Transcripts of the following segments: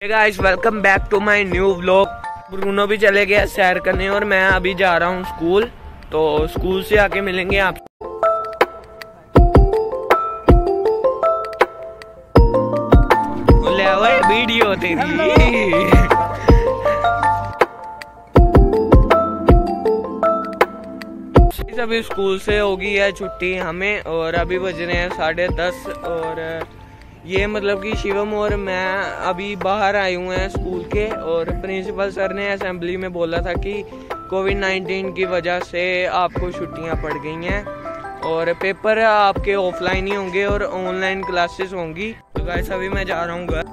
Guys welcome back to my new vlog. Bruno भी चले गया सैर करने और मैं अभी जा रहा हूँ स्कूल, तो स्कूल से आके मिलेंगे आप। ले भाई वीडियो तेरी। अभी स्कूल से होगी है छुट्टी हमें, और अभी बज रहे हैं 10:30 और ये मतलब कि शिवम और मैं अभी बाहर आए हुए हैं स्कूल के। और प्रिंसिपल सर ने असेंबली में बोला था कि कोविड-19 की वजह से आपको छुट्टियां पड़ गई हैं और पेपर आपके ऑफलाइन ही होंगे और ऑनलाइन क्लासेस होंगी। तो गाइस अभी मैं जा रहा हूँ घर।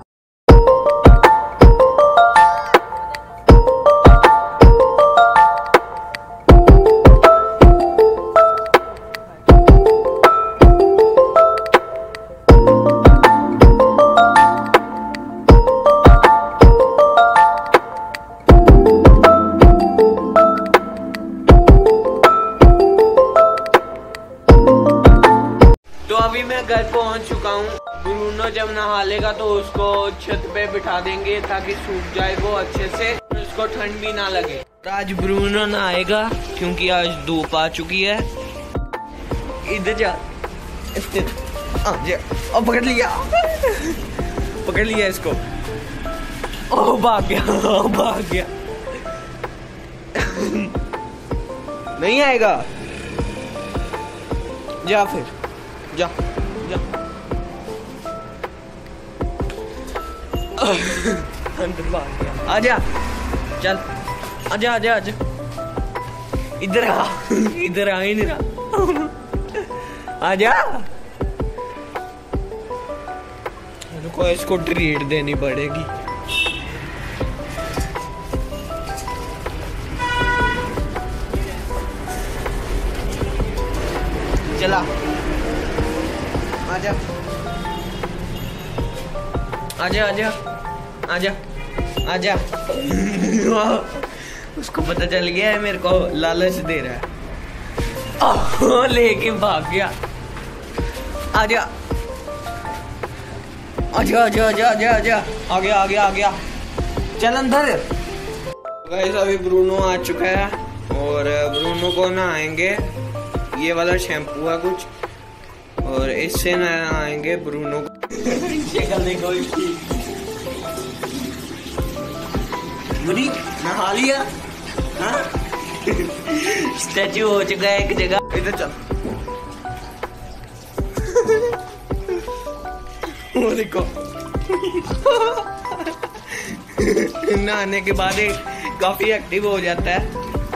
तो अभी मैं घर पहुंच चुका हूँ। ब्रूनो जब नहा लेगा तो उसको छत पे बिठा देंगे ताकि सूख जाए वो अच्छे से, उसको ठंड भी ना लगे। आज ब्रूनो नहाएगा क्योंकि आज धूप आ चुकी है। इधर जा, पकड़ लिया पकड़ लिया इसको। ओ भाग गया, भाग गया। नहीं आएगा, जा फिर जा जा। अंदर भाग गया। आजा, चल आजा आजा आजा। इधर आ, इधर आ, इधर आ। आजा। रुको, इसको ट्रीट देनी पड़ेगी। चला आजा आजा आजा आजा आजा। उसको पता चल गया है मेरे को लालच दे रहा है। लेके भाग गया। आजा आजा आजा आजा आजा आजा। आ गया आ गया आ गया। चल अंदर। गाइस अभी ब्रूनो आ चुका है और ब्रूनो को नहाएंगे। ये वाला शैम्पू है कुछ, और इससे नहाएंगे ब्रूनो को। नहा लिया, स्टैचू हो चुका है एक जगह। इधर चल। वो देखो। नहाने के बाद काफी एक्टिव हो जाता है।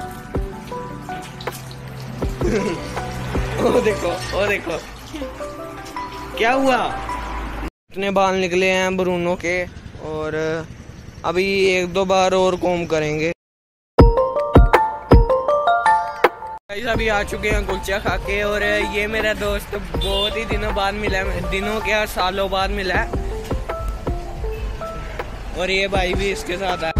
वो देखो, वो देखो क्या हुआ। इतने बाल निकले हैं ब्रूनो के और अभी 1-2 बार और कोम करेंगे। अभी आ चुके हैं कुलचा खा के, और ये मेरा दोस्त बहुत ही दिनों बाद मिला है, दिनों क्या सालों बाद मिला है। और ये भाई भी इसके साथ आया।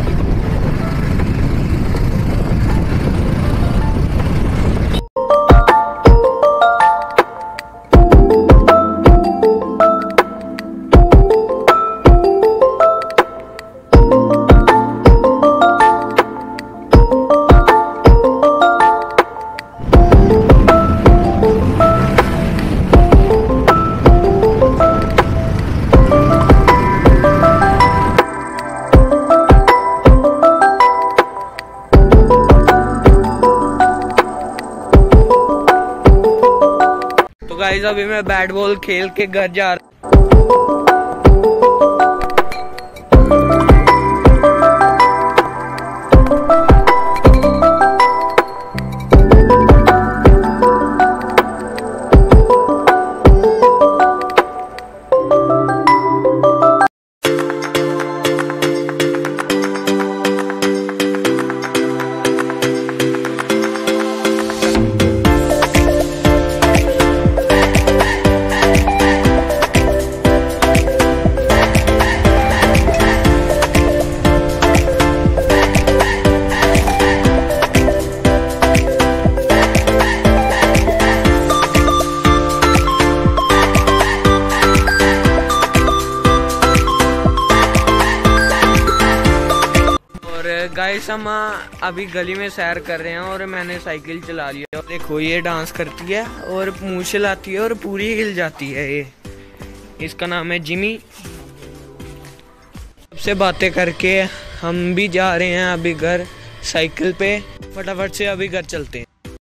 गाइस अभी मैं बैट बॉल खेल के घर जा रहा हूँ। गाइस हम अभी गली में सैर कर रहे हैं और मैंने साइकिल चला लिया। और देखो ये डांस करती है और मूंछ हिलाती है और पूरी हिल जाती है। ये इसका नाम है जिमी। सबसे बातें करके हम भी जा रहे हैं अभी घर साइकिल पे। फटाफट से अभी घर चलते हैं।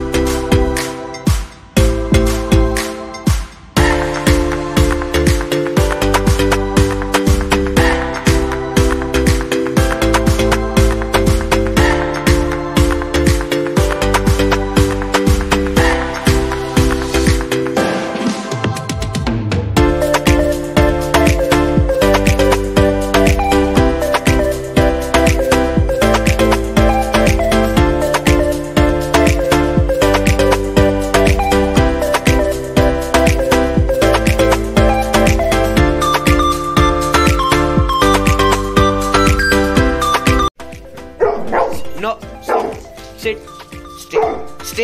No, sit, stay.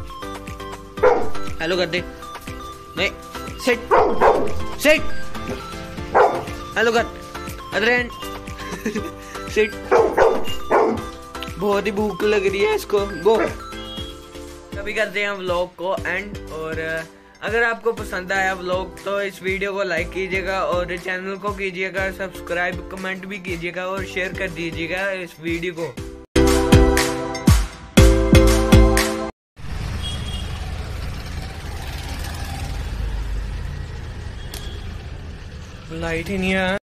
हेलो कर दे। नहीं, sit. हेलो कर। अदरेन, sit. बहुत ही भूख लग रही है इसको। गो। अभी करते हैं व्लॉग को एंड। और अगर आपको पसंद आया व्लॉग तो इस वीडियो को लाइक कीजिएगा और चैनल को कीजिएगा सब्सक्राइब, कमेंट भी कीजिएगा और शेयर कर दीजिएगा इस वीडियो को। लाइट ही नहीं है।